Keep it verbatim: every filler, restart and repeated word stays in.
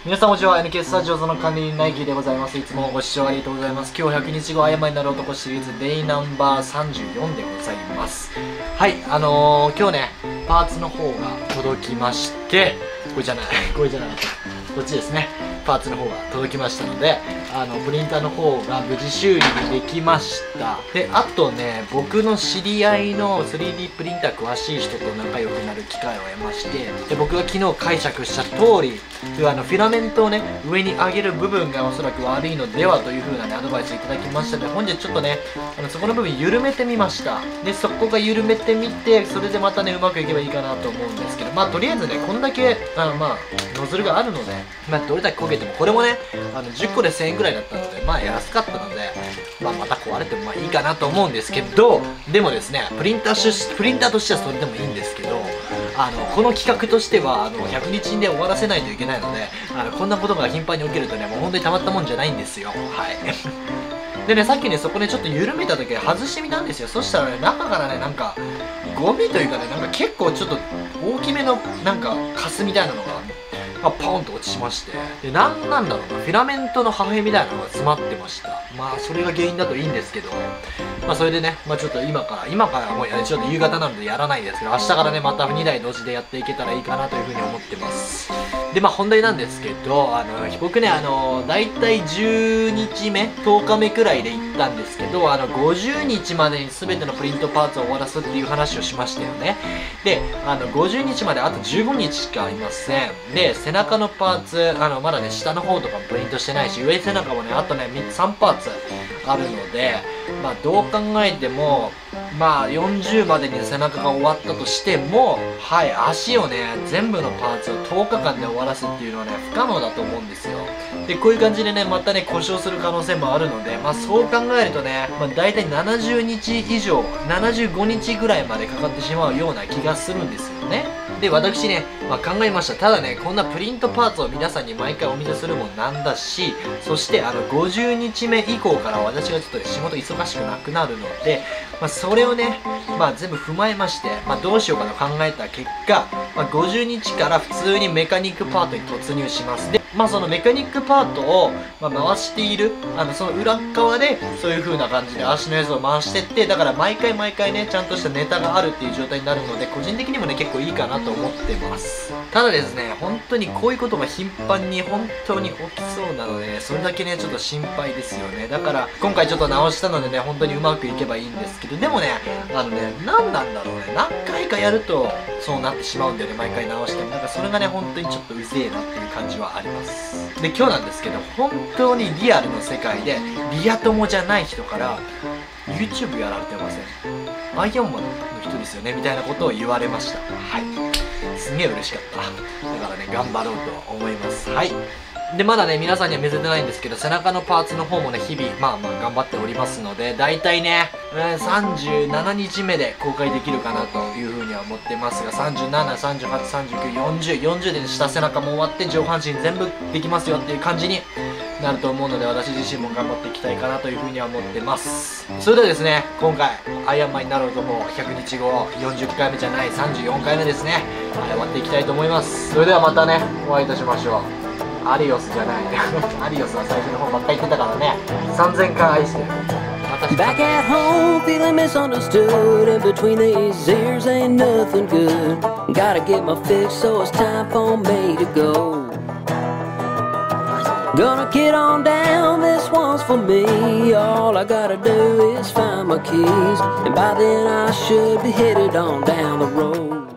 皆さんこんにちは。 エヌケー スタジオズの管理人ナイキでございます。いつもご視聴ありがとうございます。今日ひゃくにちご謝りになる男シリーズデイナンバーさんじゅうよんでございます。はい、あのー、今日ねパーツの方が届きまして、これじゃないこれじゃなかったこっちですね。パーツの方が届きましたので、あのプリンターの方が無事修理できました。であとね、僕の知り合いの スリーディー プリンター詳しい人と仲良くなる機会を得まして、で僕が昨日解釈した通り、あのフィラメントをね上に上げる部分がおそらく悪いのではという風な、ね、アドバイスいただきましたので、本日ちょっとねあのそこの部分緩めてみました。でそこが緩めてみて、それでまたねうまくいけばいいかなと思うんですけど、まあとりあえずねこんだけあのまあノズルがあるので、まあ、どれだけ焦げても、これもねあのじゅっこでせんえんぐらいだったので、まあ安かったので、まあ、また壊れてもまあいいかなと思うんですけど、でもですねプリンターしプリンターとしてはそれでもいいんですけど、あのこの企画としてはあのひゃくにちで終わらせないといけないので、あのこんなことが頻繁に起きるとねもう本当にたまったもんじゃないんですよ。はいでね、さっきねそこねちょっと緩めた時外してみたんですよ。そしたらね中からねなんかゴミというかね、なんか結構ちょっと大きめのなんかカスみたいなのがまあ、ポンと落ちまして、でなんなんだろうな、フィラメントの破片みたいなのが詰まってました。まあそれが原因だといいんですけど、まあそれでね、まあちょっと今から今からもうちょっと夕方なのでやらないですけど、明日からねまたにだい同時でやっていけたらいいかなというふうに思ってます。でまあ本題なんですけど、あの僕ねあのだいたいじゅうにちめとおかめくらいで行ったんですけど、あのごじゅうにちまでに全てのプリントパーツを終わらすっていう話をしましたよね。であのごじゅうにちまであとじゅうごにちしかありません。で背中のパーツ、あのまだね下の方とかもプリントしてないし、上背中もねあとねさんパーツあるので、まあどう考えてもまあよんじゅうまでに背中が終わったとしても、はい足をね全部のパーツをとおかかんで終わらすっていうのはね不可能だと思うんですよ。でこういう感じでねまたね故障する可能性もあるので、まあそう考えるとね、まあ、大体ななじゅうにち以上ななじゅうごにちぐらいまでかかってしまうような気がするんですよね。で私ね、まあ、考えました。ただねこんなプリントパーツを皆さんに毎回お見せするもんなんだし、そしてあのごじゅうにちめ以降から私がちょっと、ね、仕事忙しくなくなるので、まあ、それをね、まあ、全部踏まえまして、まあ、どうしようかと考えた結果、まあ、ごじゅうにちから普通にメカニックパートに突入します。でまあそのメカニックパートを、まあ、回しているあのその裏側でそういう風な感じで足のやつを回してって、だから毎回毎回ねちゃんとしたネタがあるっていう状態になるので、個人的にもね結構いいかなと思ってます。ただですね本当にこういうことが頻繁に本当に起きそうなので、ね、それだけねちょっと心配ですよね。だから今回ちょっと直したのでね本当にうまくいけばいいんですけど、でもねあのね何なんだろうね、何回かやるとそうなってしまうんだよね。毎回直してもなんかそれがね本当にちょっとうぜえなっていう感じはあります。で今日なんですけど、本当にリアルの世界でリア友じゃない人から YouTube やられてません、アイアンマンの人ですよねみたいなことを言われました。はい、すげえ嬉しかった。だからね頑張ろうと思います。はいでまだね皆さんには見せてないんですけど、背中のパーツの方もね日々まあまあ頑張っておりますので、だいたいね、えー、さんじゅうななにちめで公開できるかなというふうには思ってますが、さんじゅうなな、さんじゅうはち、さんじゅうきゅう、よんじゅう、よんじゅうで下背中も終わって上半身全部できますよっていう感じになると思うので、私自身も頑張っていきたいかなというふうには思ってます。それではですね今回アイアンマンになろうともうひゃくにちごよんじゅっかいめじゃないさんじゅうよんかいめですね、はい、終わっていきたいと思います。それではまたねお会いいたしましょう。アリオスじゃないアリオスは最初の方ばっかり言ってたからね。さんぜんかい愛してる。 Back at home, feeling misunderstood. In between these ears ain't nothing good. Gotta get my fix, so it's time for me to go. Gonna get on down, this one's for me. All I gotta do is find my keys, and by then I should be headed on down the road.